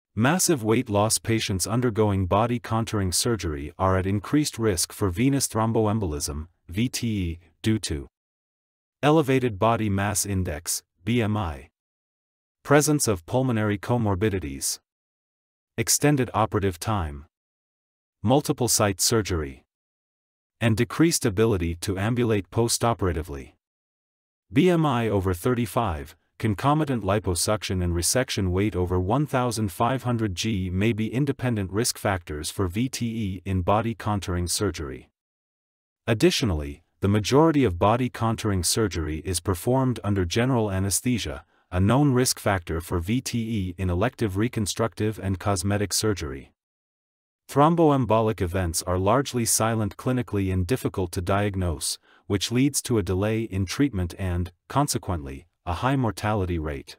Massive weight loss patients undergoing body contouring surgery are at increased risk for venous thromboembolism, VTE, due to elevated body mass index, BMI, presence of pulmonary comorbidities, extended operative time, multiple site surgery, and decreased ability to ambulate postoperatively. BMI over 35, concomitant liposuction and resection weight over 1,500 g may be independent risk factors for VTE in body contouring surgery. Additionally, the majority of body contouring surgery is performed under general anesthesia, a known risk factor for VTE in elective reconstructive and cosmetic surgery. Thromboembolic events are largely silent clinically and difficult to diagnose, which leads to a delay in treatment and, consequently, a high mortality rate.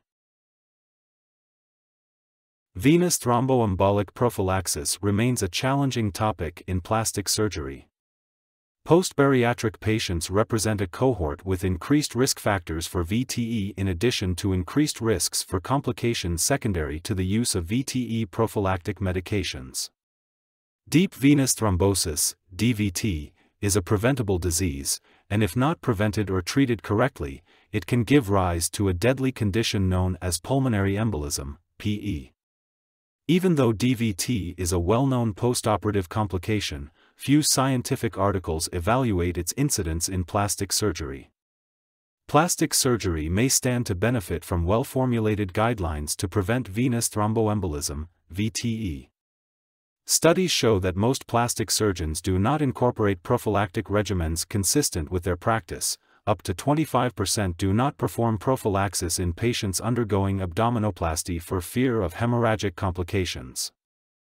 Venous thromboembolic prophylaxis remains a challenging topic in plastic surgery. Post-bariatric patients represent a cohort with increased risk factors for VTE in addition to increased risks for complications secondary to the use of VTE prophylactic medications. Deep venous thrombosis, DVT, is a preventable disease, and if not prevented or treated correctly, it can give rise to a deadly condition known as pulmonary embolism, PE. Even though DVT is a well-known postoperative complication, few scientific articles evaluate its incidence in plastic surgery. Plastic surgery may stand to benefit from well-formulated guidelines to prevent venous thromboembolism, VTE. Studies show that most plastic surgeons do not incorporate prophylactic regimens consistent with their practice. Up to 25% do not perform prophylaxis in patients undergoing abdominoplasty for fear of hemorrhagic complications.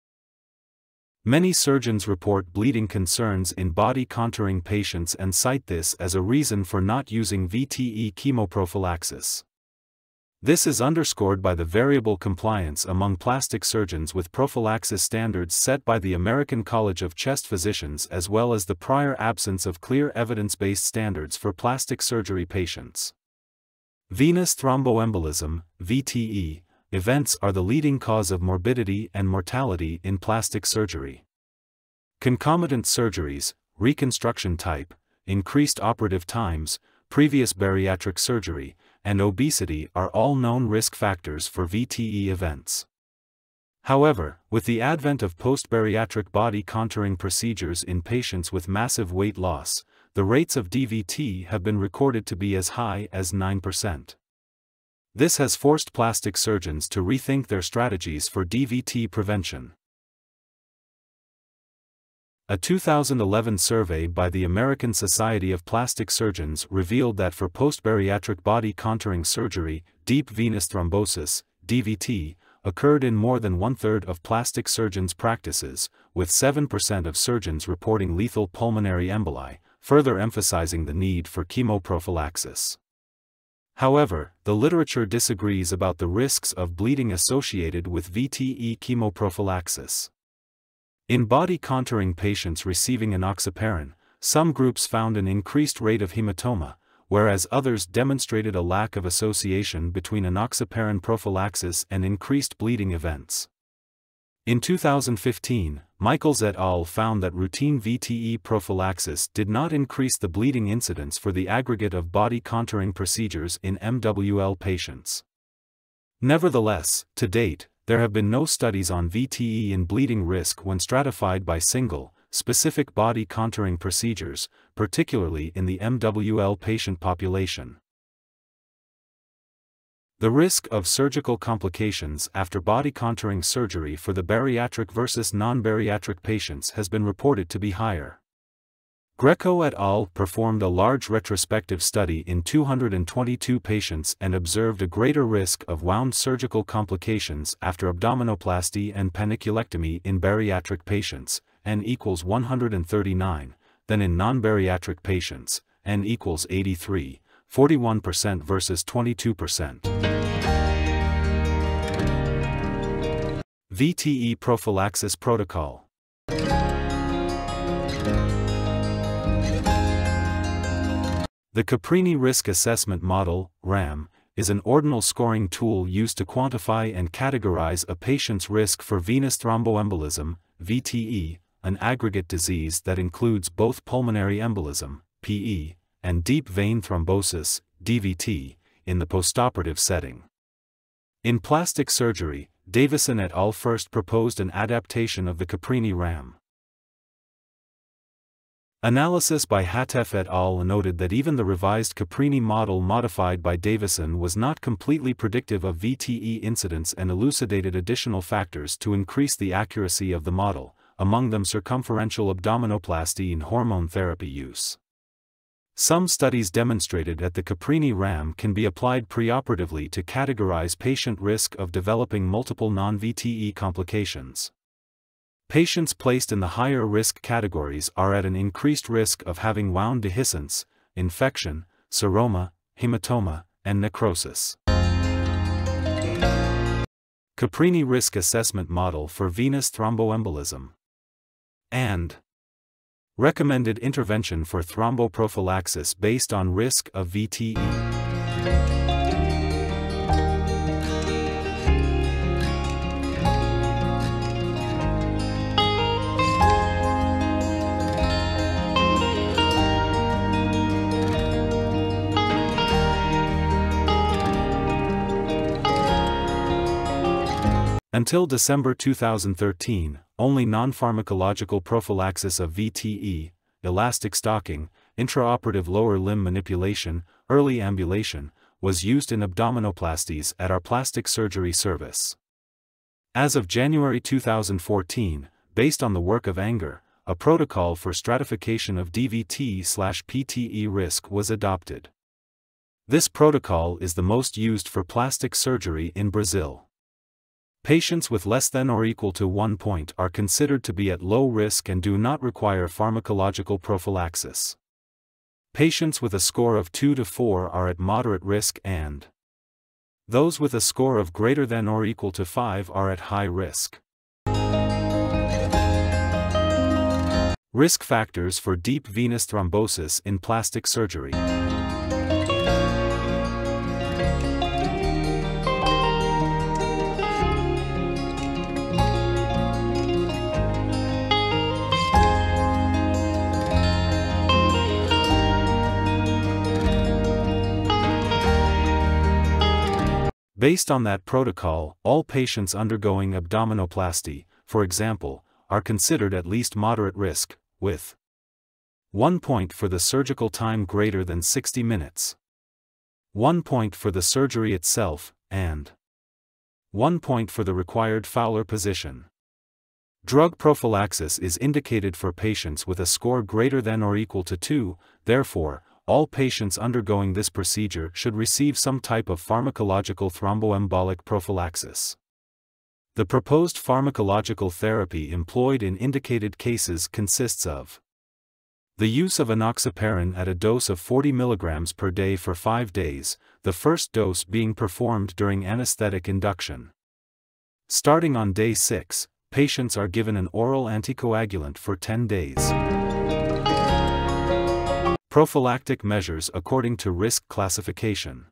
Many surgeons report bleeding concerns in body contouring patients and cite this as a reason for not using VTE chemoprophylaxis. This is underscored by the variable compliance among plastic surgeons with prophylaxis standards set by the American College of Chest Physicians, as well as the prior absence of clear evidence-based standards for plastic surgery patients. Venous thromboembolism, VTE, events are the leading cause of morbidity and mortality in plastic surgery. Concomitant surgeries, reconstruction type, increased operative times, previous bariatric surgery, and obesity are all known risk factors for VTE events. However, with the advent of post-bariatric body contouring procedures in patients with massive weight loss, the rates of DVT have been recorded to be as high as 9%. This has forced plastic surgeons to rethink their strategies for DVT prevention. A 2011 survey by the American Society of Plastic Surgeons revealed that for post-bariatric body contouring surgery, deep venous thrombosis, DVT, occurred in more than one-third of plastic surgeons' practices, with 7% of surgeons reporting lethal pulmonary emboli, further emphasizing the need for chemoprophylaxis. However, the literature disagrees about the risks of bleeding associated with VTE chemoprophylaxis. In body contouring patients receiving enoxaparin, some groups found an increased rate of hematoma, whereas others demonstrated a lack of association between enoxaparin prophylaxis and increased bleeding events. In 2015, Michaels et al. Found that routine VTE prophylaxis did not increase the bleeding incidence for the aggregate of body contouring procedures in MWL patients. Nevertheless, to date, there have been no studies on VTE in bleeding risk when stratified by single, specific body contouring procedures, particularly in the MWL patient population. The risk of surgical complications after body contouring surgery for the bariatric versus non-bariatric patients has been reported to be higher. Greco et al. Performed a large retrospective study in 222 patients and observed a greater risk of wound surgical complications after abdominoplasty and paniculectomy in bariatric patients, N equals 139, than in non-bariatric patients, N equals 83, 41% versus 22%. VTE prophylaxis protocol. The Caprini Risk Assessment Model, RAM, is an ordinal scoring tool used to quantify and categorize a patient's risk for venous thromboembolism, VTE, an aggregate disease that includes both pulmonary embolism, PE, and deep vein thrombosis, DVT, in the postoperative setting. In plastic surgery, Davison et al. First proposed an adaptation of the Caprini-RAM. Analysis by Hatef et al. Noted that even the revised Caprini model modified by Davison was not completely predictive of VTE incidence and elucidated additional factors to increase the accuracy of the model, among them circumferential abdominoplasty and hormone therapy use. Some studies demonstrated that the Caprini-RAM can be applied preoperatively to categorize patient risk of developing multiple non-VTE complications. Patients placed in the higher risk categories are at an increased risk of having wound dehiscence, infection, seroma, hematoma, and necrosis. Caprini Risk Assessment Model for Venous Thromboembolism. And recommended intervention for thromboprophylaxis based on risk of VTE. Until December 2013, only non-pharmacological prophylaxis of VTE, elastic stocking, intraoperative lower limb manipulation, early ambulation, was used in abdominoplasties at our plastic surgery service. As of January 2014, based on the work of Anger, a protocol for stratification of DVT/PTE risk was adopted. This protocol is the most used for plastic surgery in Brazil. Patients with less than or equal to 1 point are considered to be at low risk and do not require pharmacological prophylaxis. Patients with a score of 2 to 4 are at moderate risk and those with a score of greater than or equal to 5 are at high risk. Risk factors for deep venous thrombosis in plastic surgery. Based on that protocol, all patients undergoing abdominoplasty, for example, are considered at least moderate risk, with 1 point for the surgical time greater than 60 minutes, 1 point for the surgery itself, and 1 point for the required Fowler position. Drug prophylaxis is indicated for patients with a score greater than or equal to 2, therefore, all patients undergoing this procedure should receive some type of pharmacological thromboembolic prophylaxis. The proposed pharmacological therapy employed in indicated cases consists of the use of enoxaparin at a dose of 40 mg per day for 5 days, the first dose being performed during anesthetic induction. Starting on day 6, patients are given an oral anticoagulant for 10 days. Prophylactic measures according to risk classification.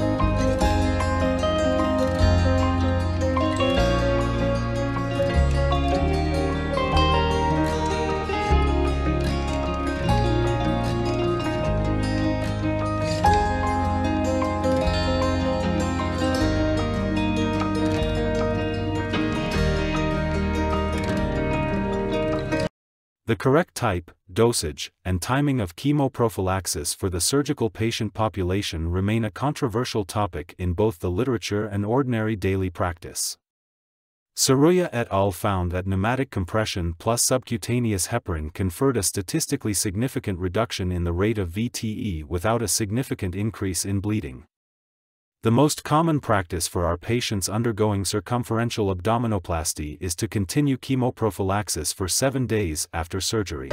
The correct type, dosage, and timing of chemoprophylaxis for the surgical patient population remain a controversial topic in both the literature and ordinary daily practice. Saruya et al. Found that pneumatic compression plus subcutaneous heparin conferred a statistically significant reduction in the rate of VTE without a significant increase in bleeding. The most common practice for our patients undergoing circumferential abdominoplasty is to continue chemoprophylaxis for 7 days after surgery.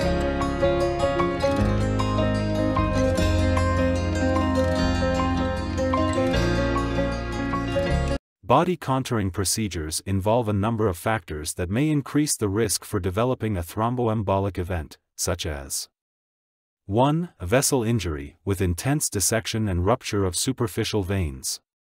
Body contouring procedures involve a number of factors that may increase the risk for developing a thromboembolic event, such as 1. A vessel injury, with intense dissection and rupture of superficial veins.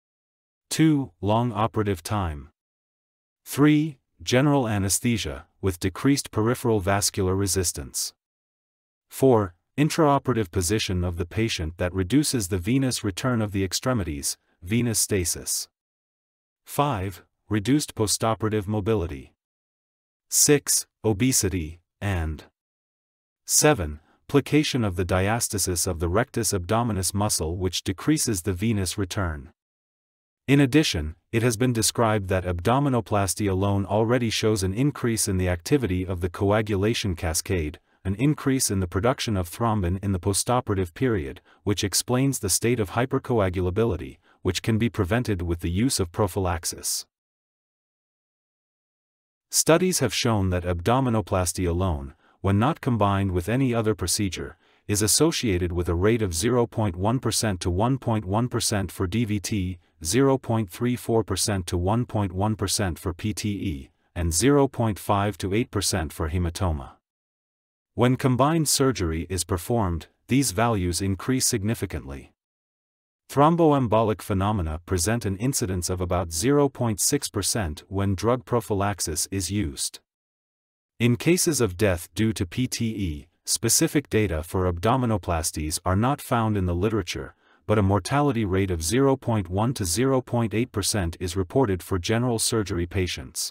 2. Long operative time. 3. General anesthesia, with decreased peripheral vascular resistance. 4. Intraoperative position of the patient that reduces the venous return of the extremities, venous stasis. 5. Reduced postoperative mobility. 6. Obesity, and 7. Plication of the diastasis of the rectus abdominis muscle, which decreases the venous return. In addition, it has been described that abdominoplasty alone already shows an increase in the activity of the coagulation cascade, an increase in the production of thrombin in the postoperative period, which explains the state of hypercoagulability, which can be prevented with the use of prophylaxis. Studies have shown that abdominoplasty alone, when not combined with any other procedure, is associated with a rate of 0.1% to 1.1% for DVT, 0.34% to 1.1% for PTE, and 0.5 to 8% for hematoma. When combined surgery is performed, these values increase significantly. Thrombo-embolic phenomena present an incidence of about 0.6% when drug prophylaxis is used. In cases of death due to PTE, specific data for abdominoplasties are not found in the literature, but a mortality rate of 0.1 to 0.8% is reported for general surgery patients.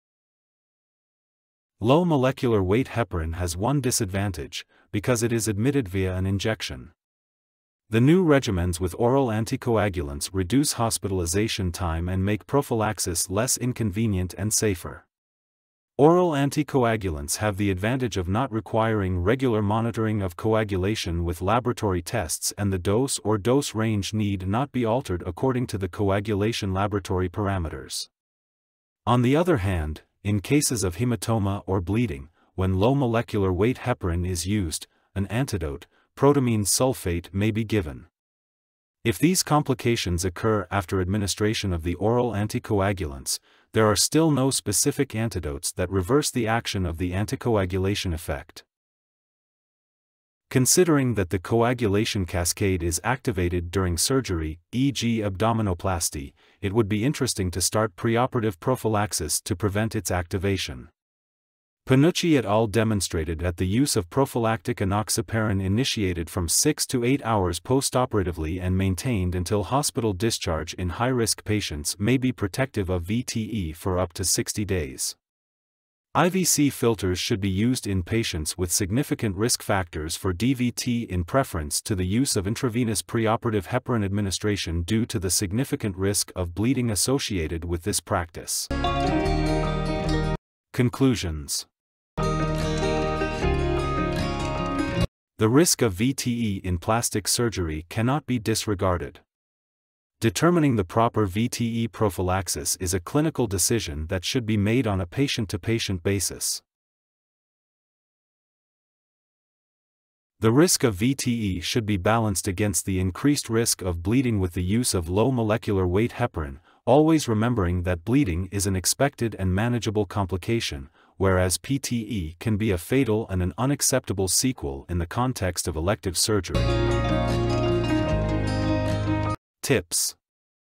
Low molecular weight heparin has one disadvantage, because it is admitted via an injection. The new regimens with oral anticoagulants reduce hospitalization time and make prophylaxis less inconvenient and safer. Oral anticoagulants have the advantage of not requiring regular monitoring of coagulation with laboratory tests, and the dose or dose range need not be altered according to the coagulation laboratory parameters. On the other hand, in cases of hematoma or bleeding, when low molecular weight heparin is used, an antidote, protamine sulfate, may be given. If these complications occur after administration of the oral anticoagulants, there are still no specific antidotes that reverse the action of the anticoagulation effect. Considering that the coagulation cascade is activated during surgery, e.g. abdominoplasty, it would be interesting to start preoperative prophylaxis to prevent its activation. Panucci et al. Demonstrated that the use of prophylactic enoxaparin initiated from 6 to 8 hours postoperatively and maintained until hospital discharge in high-risk patients may be protective of VTE for up to 60 days. IVC filters should be used in patients with significant risk factors for DVT in preference to the use of intravenous preoperative heparin administration due to the significant risk of bleeding associated with this practice. Conclusions. The risk of VTE in plastic surgery cannot be disregarded. Determining the proper VTE prophylaxis is a clinical decision that should be made on a patient-to-patient basis. The risk of VTE should be balanced against the increased risk of bleeding with the use of low molecular weight heparin, always remembering that bleeding is an expected and manageable complication, whereas PTE can be a fatal and an unacceptable sequel in the context of elective surgery. Tips.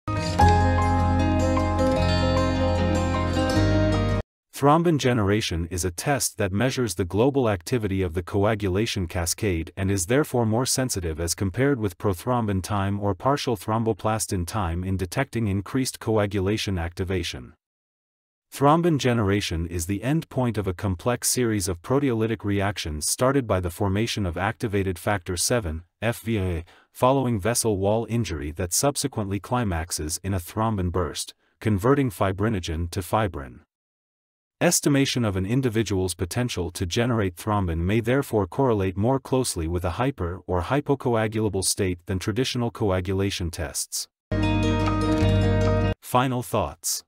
Thrombin generation is a test that measures the global activity of the coagulation cascade and is therefore more sensitive as compared with prothrombin time or partial thromboplastin time in detecting increased coagulation activation. Thrombin generation is the end point of a complex series of proteolytic reactions started by the formation of activated factor VII, FVA, following vessel wall injury that subsequently climaxes in a thrombin burst, converting fibrinogen to fibrin. Estimation of an individual's potential to generate thrombin may therefore correlate more closely with a hyper or hypocoagulable state than traditional coagulation tests. Final thoughts.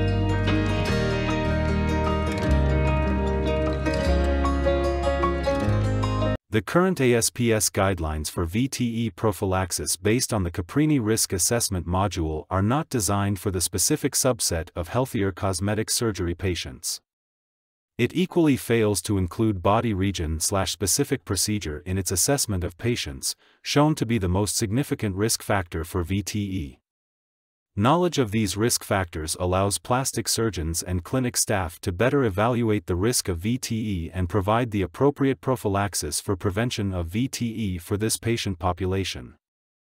The current ASPS guidelines for VTE prophylaxis based on the Caprini Risk Assessment module are not designed for the specific subset of healthier cosmetic surgery patients. It equally fails to include body region/specific procedure in its assessment of patients, shown to be the most significant risk factor for VTE. Knowledge of these risk factors allows plastic surgeons and clinic staff to better evaluate the risk of VTE and provide the appropriate prophylaxis for prevention of VTE for this patient population.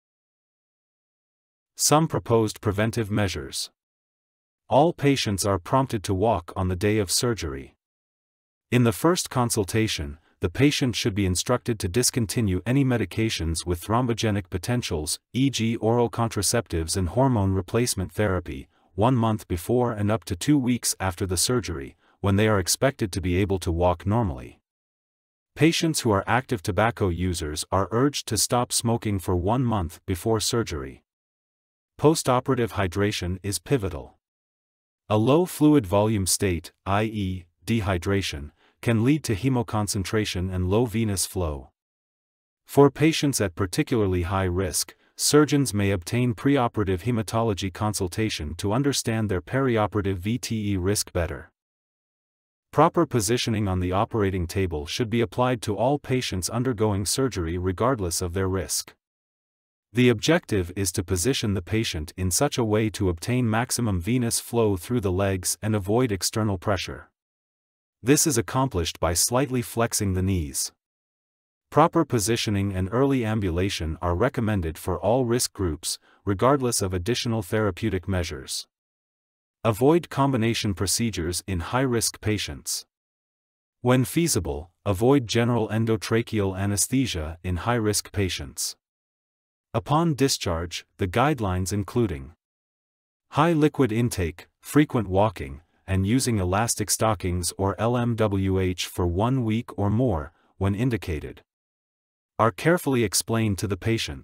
Some proposed preventive measures. All patients are prompted to walk on the day of surgery. In the first consultation, the patient should be instructed to discontinue any medications with thrombogenic potentials, e.g. oral contraceptives and hormone replacement therapy, 1 month before and up to 2 weeks after the surgery, when they are expected to be able to walk normally. Patients who are active tobacco users are urged to stop smoking for 1 month before surgery. Postoperative hydration is pivotal. A low fluid volume state, i.e., dehydration, can lead to hemoconcentration and low venous flow. For patients at particularly high risk, surgeons may obtain preoperative hematology consultation to understand their perioperative VTE risk better. Proper positioning on the operating table should be applied to all patients undergoing surgery regardless of their risk. The objective is to position the patient in such a way to obtain maximum venous flow through the legs and avoid external pressure. This is accomplished by slightly flexing the knees. Proper positioning and early ambulation are recommended for all risk groups, regardless of additional therapeutic measures. Avoid combination procedures in high-risk patients. When feasible, avoid general endotracheal anesthesia in high-risk patients. Upon discharge, the guidelines including high liquid intake, frequent walking, and using elastic stockings or LMWH for 1 week or more, when indicated, are carefully explained to the patient.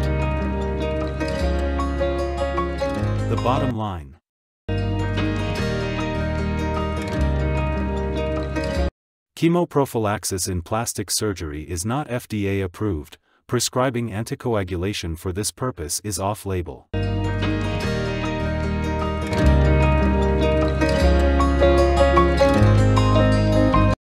The bottom line. Chemoprophylaxis in plastic surgery is not FDA approved. Prescribing anticoagulation for this purpose is off-label.